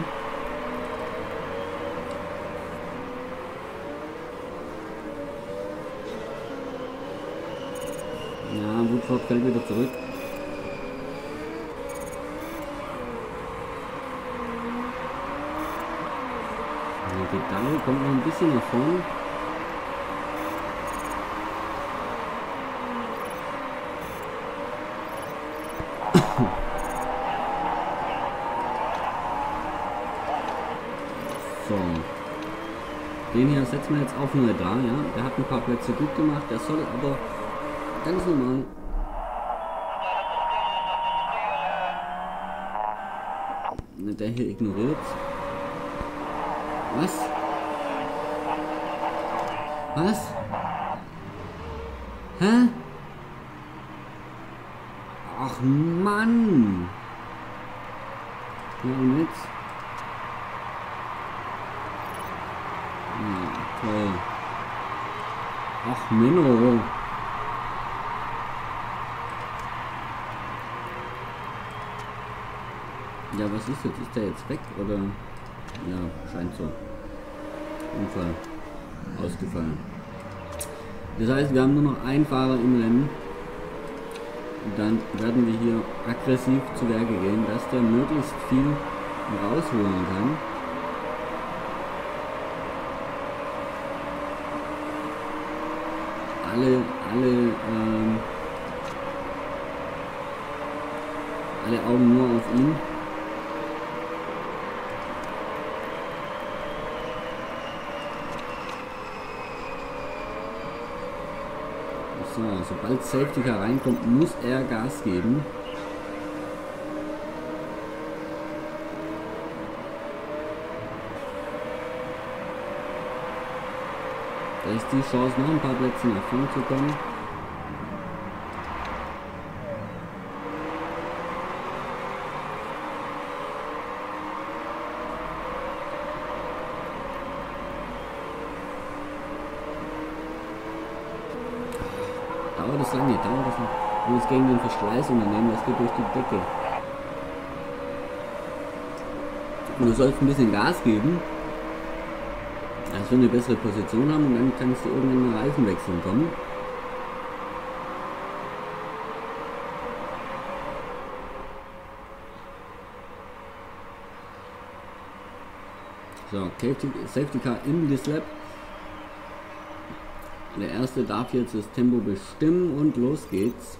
Ja, Woodford fällt wieder zurück. Vidal kommt noch ein bisschen nach vorne. So. Den hier setzen wir jetzt auf neutral, ja. Der hat ein paar Plätze gut gemacht, der soll aber ganz normal. Der hier ignoriert. Was? Was? Hä? Ach Mann! Ja, und jetzt? Ja, toll. Ach Menno! Ja, was ist jetzt? Ist der jetzt weg oder? Ja, scheint so. Unfall. Ausgefallen. Das heißt, wir haben nur noch einen Fahrer im Rennen. Und dann werden wir hier aggressiv zu Werke gehen, dass der möglichst viel rausholen kann. Alle, alle, ähm, alle Augen nur auf ihn. So, sobald Safety Car reinkommt, muss er Gas geben. Da ist die Chance, noch ein paar Plätze nach vorne zu kommen. Dauert das lange, dauert das noch. Ich muss gegen den Verschleiß unternehmen, das geht durch die Decke. Und du sollst ein bisschen Gas geben, dass wir eine bessere Position haben, und dann kannst du irgendwann mal Reifenwechseln kommen. So, Safety Car in das Lab. Der erste darf jetzt das Tempo bestimmen und los geht's.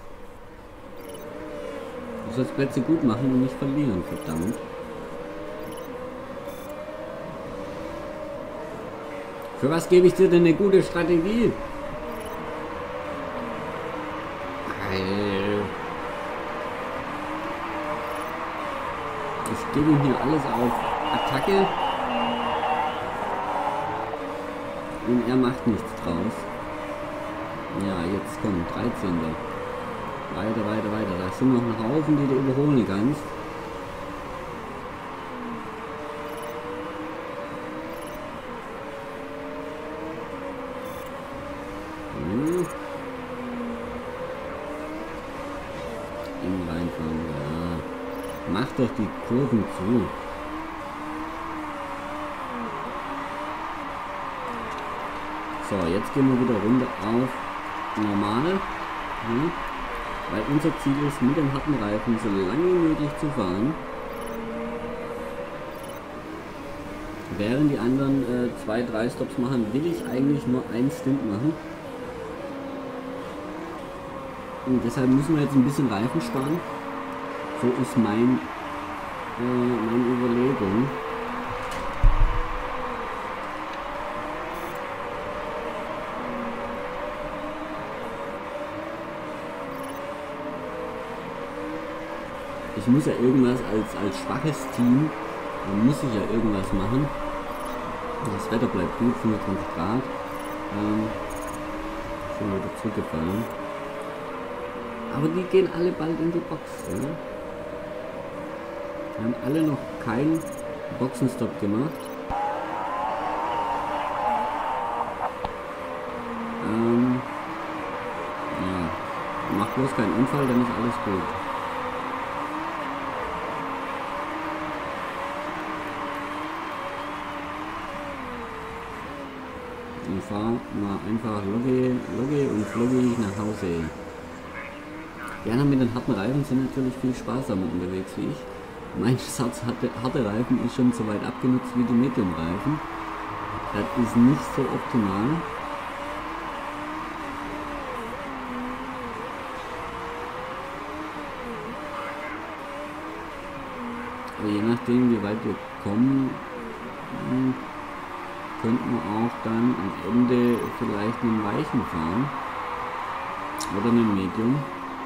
Du sollst Plätze gut machen und nicht verlieren, verdammt. Für was gebe ich dir denn eine gute Strategie? Ich gebe ihm hier alles auf Attacke. Und er macht nichts draus. Ja, jetzt kommt dreizehnter Weiter, weiter, weiter. Da sind noch ein Haufen, die du überholen kannst. Hm. Innen reinfahren, ja. Mach doch die Kurven zu. So, jetzt gehen wir wieder runter auf normal, hm, weil unser Ziel ist, mit dem harten Reifen so lange wie möglich zu fahren, während die anderen äh, zwei, drei Stops machen, will ich eigentlich nur einen Stint machen, und deshalb müssen wir jetzt ein bisschen Reifen sparen. So ist mein äh, meine Überlegung. Ich muss ja irgendwas als, als schwaches Team, dann muss ich ja irgendwas machen. Das Wetter bleibt gut, fünfundzwanzig Grad. Ähm, schon wieder zurückgefallen. Aber die gehen alle bald in die Box. Ja? Wir haben alle noch keinen Boxenstopp gemacht. Ähm, ja, mach bloß keinen Unfall, dann ist alles gut. Und fahr mal einfach logge, logge und flogge nach Hause. Die anderen mit den harten Reifen sind natürlich viel sparsamer unterwegs wie ich. Mein Satz hatte, harte Reifen ist schon so weit abgenutzt wie die Medium-Reifen. Das ist nicht so optimal. Aber je nachdem wie weit wir kommen, könnten wir auch dann am Ende vielleicht einen weichen fahren. Oder einen Medium.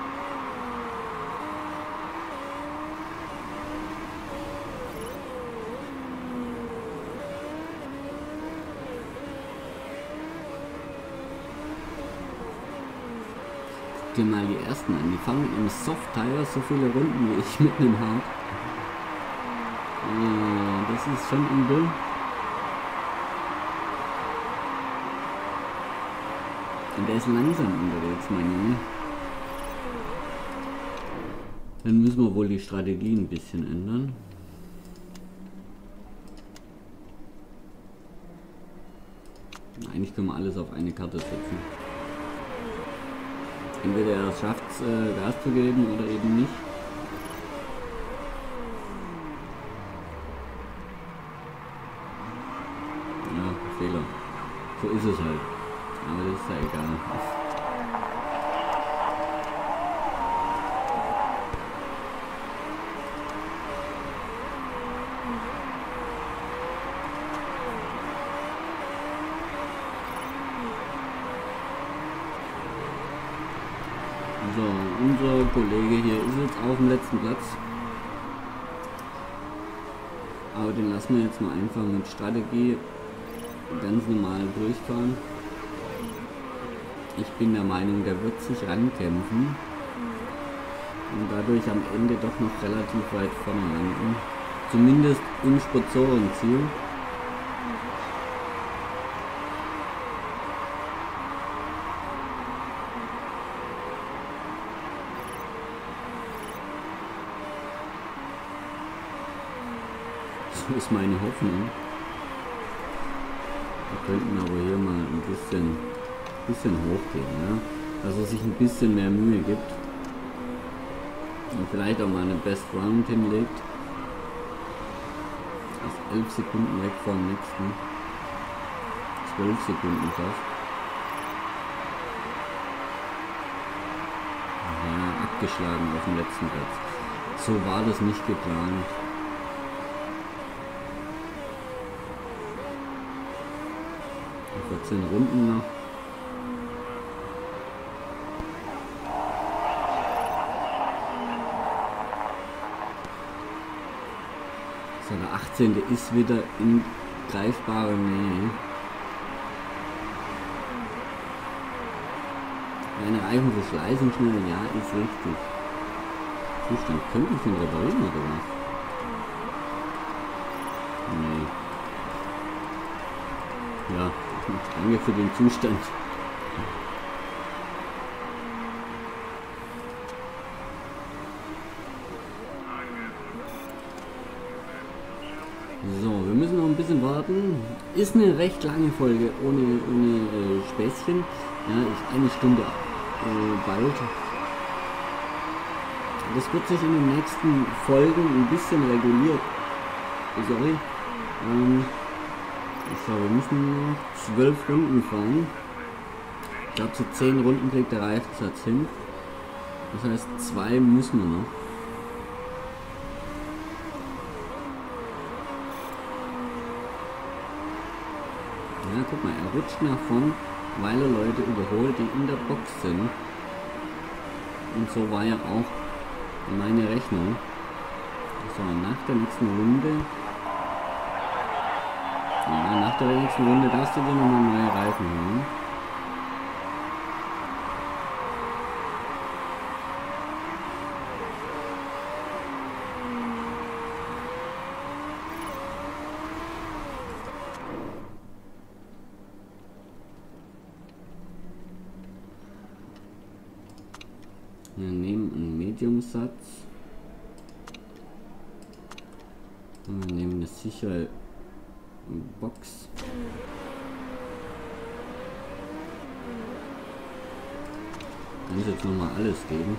Guck dir mal die ersten an. Die fahren mit einem Soft-Tire so viele Runden wie ich mit einem Hard. Äh, das ist schon übel. Und der ist langsam unterwegs, mein Junge. Dann müssen wir wohl die Strategie ein bisschen ändern. Eigentlich können wir alles auf eine Karte setzen. Entweder er schafft es, äh, Gas zu geben oder eben nicht. Ja, Fehler. So ist es halt. Aber das ist ja egal. So, unser Kollege hier ist jetzt auf dem letzten Platz. Aber den lassen wir jetzt mal einfach mit Strategie ganz normal durchfahren. Ich bin der Meinung, der wird sich rankämpfen und dadurch am Ende doch noch relativ weit vorne landen. Zumindest im Sponsorenziel. So ist meine Hoffnung. Wir könnten aber hier mal ein bisschen, bisschen hochgehen, ja? Dass er sich ein bisschen mehr Mühe gibt und vielleicht auch mal eine Best Round hinlegt. Das ist elf Sekunden weg vom nächsten. zwölf Sekunden fast. Ja, abgeschlagen auf dem letzten Platz. So war das nicht geplant. vierzehn Runden noch. So, der achtzehnte ist wieder in greifbarer Nähe. Meine Reifen verschleißen schnell, ja, ist richtig. Zustand, könnte ich den reparieren oder was? Nee. Ja, danke für den Zustand. So, wir müssen noch ein bisschen warten. Ist eine recht lange Folge ohne, ohne äh, Späßchen. Ja, ist eine Stunde äh, bald. Das wird sich in den nächsten Folgen ein bisschen reguliert. Sorry. Ähm, So, wir müssen noch zwölf Runden fahren. Ich glaube, so zehn Runden kriegt der Reifensatz hin. Das heißt, zwei müssen wir noch. Ja, guck mal, er rutscht nach vorn, weil er Leute überholt, die in der Box sind. Und so war ja auch meine Rechnung. So, nach der nächsten Runde. Ja, nach der nächsten Runde darfst du dir nochmal neue Reifen holen. Wir nehmen einen Medium-Satz. Und wir nehmen eine sichere Box. Ich muss jetzt nochmal alles geben.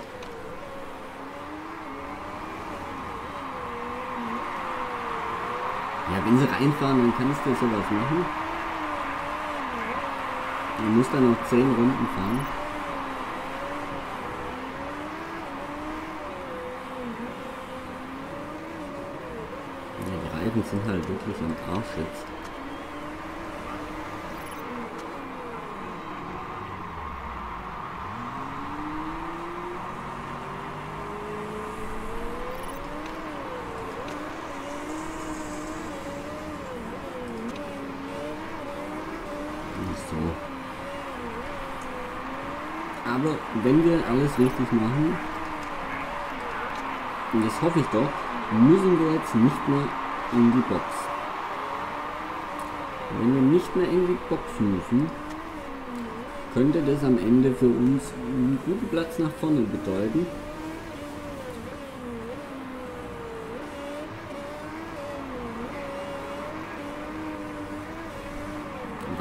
Ja, wenn sie reinfahren, dann kannst du sowas machen. Du musst dann noch zehn Runden fahren. Die Reifen sind halt wirklich am Arsch jetzt. So. Aber wenn wir alles richtig machen, und das hoffe ich doch, müssen wir jetzt nicht mehr in die Box. Wenn wir nicht mehr in die Box müssen, könnte das am Ende für uns einen guten Platz nach vorne bedeuten.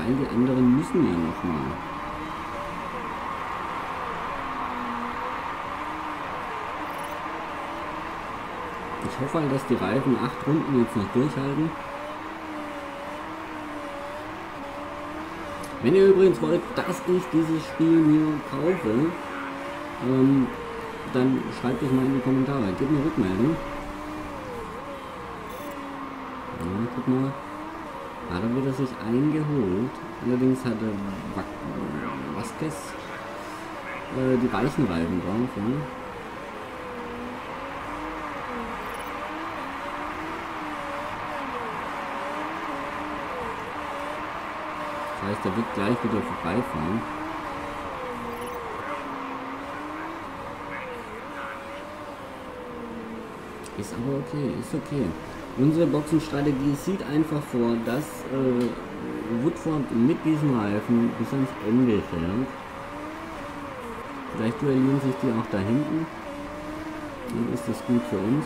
weil die anderen müssen ja noch mal. Ich hoffe halt, dass die Reifen acht Runden jetzt noch durchhalten. Wenn ihr übrigens wollt, dass ich dieses Spiel mir kaufe, ähm, dann schreibt es mal in die Kommentare. Gebt mir Rückmeldung. Ja, guck mal. Ah, da wird er sich eingeholt. Allerdings hat er Vasquez äh, die weichen Reifen drauf. Ja. Das heißt, er wird gleich wieder vorbeifahren. Ist aber okay, ist okay. Unsere Boxenstrategie sieht einfach vor, dass äh, Woodford mit diesen Reifen bis ans Ende fährt. Vielleicht duellieren sich die auch da hinten. Dann ist das gut für uns.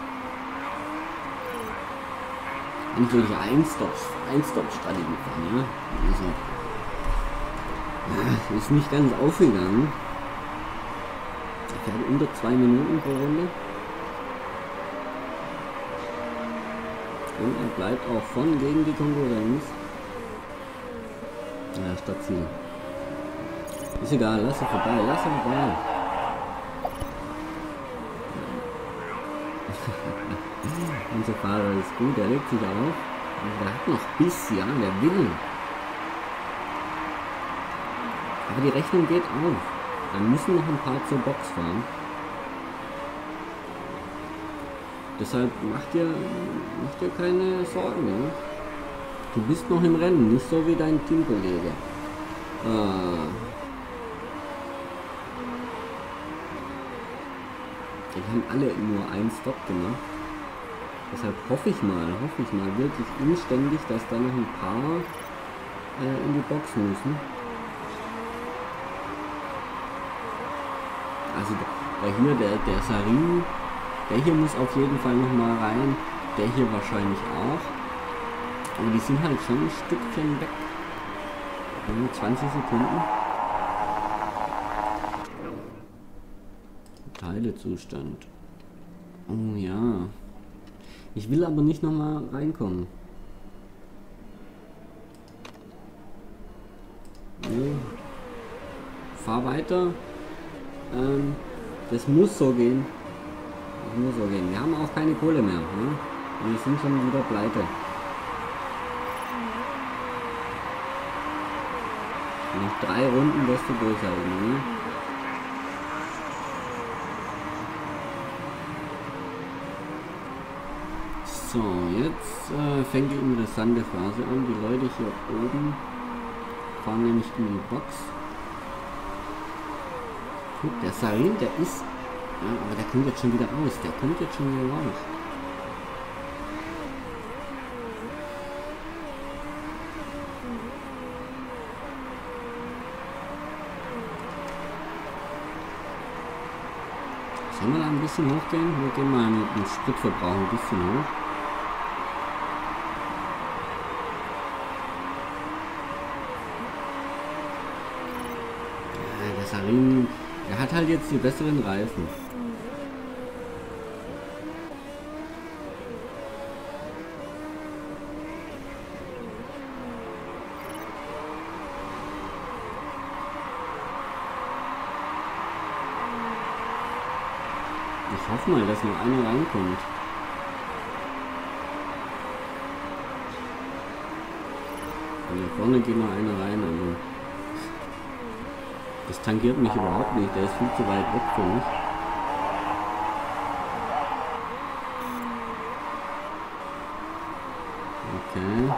Nicht wirklich Ein-Stop-Strategie fahren, ja. Also, ja, ist nicht ganz aufgegangen. Er fährt unter zwei Minuten pro Runde. Und er bleibt auch von gegen die Konkurrenz. Ja, Stadtziel. Ist egal, lass er vorbei, lass er vorbei. Unser Fahrer ist gut, der legt sich auf. Der hat noch Biss, ja, der will. Aber die Rechnung geht auf. Dann müssen noch ein paar zur Box fahren. Deshalb macht dir, macht dir keine Sorgen. Ja? Du bist noch im Rennen, nicht so wie dein Teamkollege. Ah. Die haben alle nur einen Stop gemacht. Deshalb hoffe ich mal, hoffe ich mal wirklich inständig, dass da noch ein paar äh, in die Box müssen. Also der hier, der, der Sarin, der hier muss auf jeden Fall noch mal rein. Der hier wahrscheinlich auch. Aber die sind halt schon ein Stückchen weg. zwanzig Sekunden. Teilezustand. Oh ja. Ich will aber nicht noch mal reinkommen. Nee. Fahr weiter. Ähm, das muss so gehen. Das muss so gehen. Wir haben auch keine Kohle mehr. Ne? Wir sind schon wieder pleite. Noch drei Runden wirst du durchhalten. Ne? So, jetzt äh, fängt die interessante Phase an. Die Leute hier oben fahren nämlich in die Box. Guck, der Sarin, der ist... Ja, aber der kommt jetzt schon wieder raus. Der kommt jetzt schon wieder raus. Sollen wir da ein bisschen hochgehen? Wir gehen mal mit dem Spritverbrauch ein bisschen hoch. Ja, der Sarin, der hat halt jetzt die besseren Reifen. Ich hoffe mal, dass noch einer reinkommt. Und hier vorne geht noch einer rein, aber das tangiert mich überhaupt nicht, der ist viel zu weit weg für mich. Okay.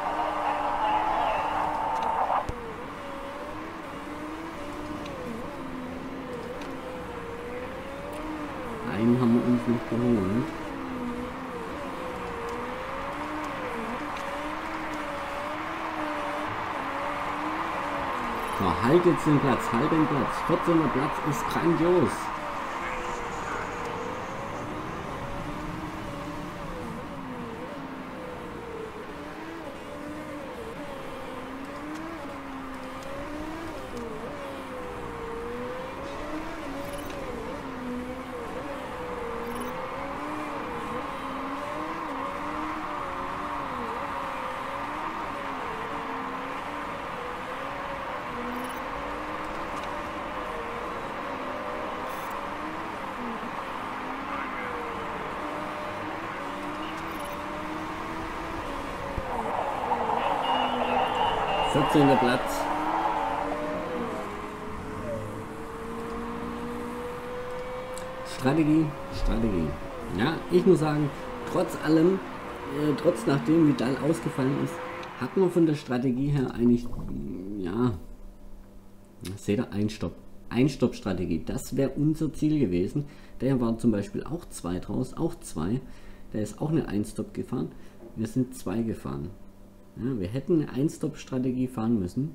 Einen haben wir uns noch geholt. So, halt jetzt den Platz, halt den Platz. vierzehnter Platz ist grandios. vierzehnter Platz. Strategie, Strategie. Ja, ich muss sagen, trotz allem, äh, trotz nachdem Vidal ausgefallen ist, hat man von der Strategie her eigentlich, ja, seht ihr, Einstopp. Einstopp-Strategie, das wäre unser Ziel gewesen. Der war zum Beispiel auch zwei draus, auch zwei. Der ist auch eine Einstop gefahren. Wir sind zwei gefahren. Ja, wir hätten eine Einstop-Strategie fahren müssen.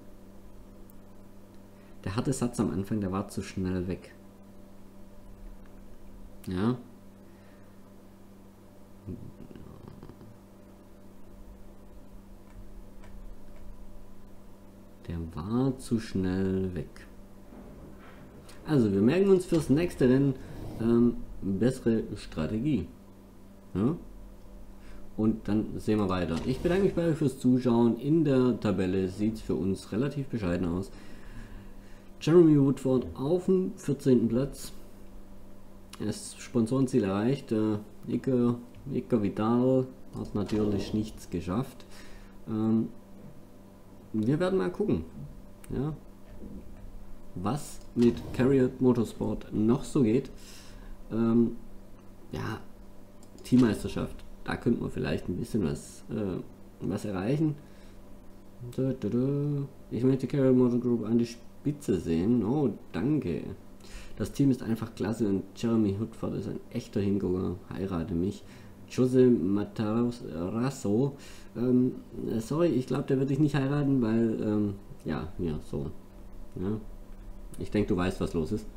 Der harte Satz am Anfang, der war zu schnell weg. Ja. Der war zu schnell weg. Also wir merken uns fürs nächste Rennen ähm, bessere Strategie. Ja? Und dann sehen wir weiter. Ich bedanke mich bei euch fürs Zuschauen. In der Tabelle sieht es für uns relativ bescheiden aus. Jeremy Woodford auf dem vierzehnten Platz. Das Sponsorenziel erreicht. Äh, Iker, Iker Vidal hat natürlich nichts geschafft. Ähm, wir werden mal gucken, ja, was mit Carriot Motorsport noch so geht. Ähm, ja, Teammeisterschaft. Da könnte man vielleicht ein bisschen was, äh, was erreichen. Ich möchte Carriot Motor Group an die Spitze sehen. Oh, danke. Das Team ist einfach klasse und Jeremy Woodford ist ein echter Hingucker. Heirate mich. Jose Matarazzo. Ähm, sorry, ich glaube, der wird dich nicht heiraten, weil, ähm, ja, ja, so. Ja. Ich denke, du weißt, was los ist.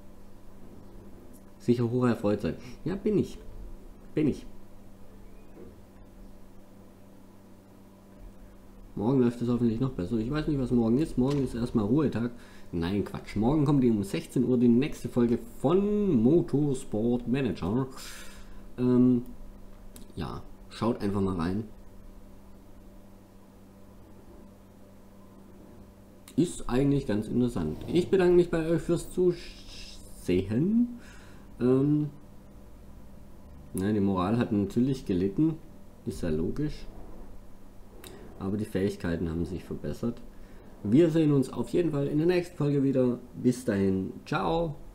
Sicher hoch erfreut sein. Ja, bin ich. Bin ich. Morgen läuft es hoffentlich noch besser. Ich weiß nicht, was morgen ist. Morgen ist erstmal Ruhetag. Nein, Quatsch. Morgen kommt um sechzehn Uhr die nächste Folge von Motorsport Manager. Ähm, ja, schaut einfach mal rein. Ist eigentlich ganz interessant. Ich bedanke mich bei euch fürs Zusehen. Ähm, na, die Moral hat natürlich gelitten. Ist ja logisch. Aber die Fähigkeiten haben sich verbessert. Wir sehen uns auf jeden Fall in der nächsten Folge wieder. Bis dahin. Ciao.